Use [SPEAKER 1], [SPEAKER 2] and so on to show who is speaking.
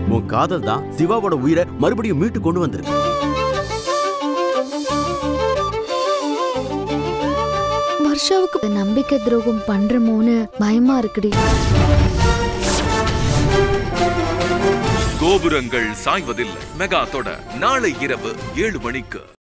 [SPEAKER 1] உன் காதல் தான் சிவாவோட உயிரை மறுபடியும் மீட்டு கொண்டு வந்திருக்கு.
[SPEAKER 2] வர்ஷாவுக்கு நம்பிக்கை துரோகம் பண்றமோன்னு பயமா இருக்குடி.
[SPEAKER 3] கோபுரங்கள் சாய்வதில்லை மெகா தொடர் நாளை இரவு 7 மணிக்கு.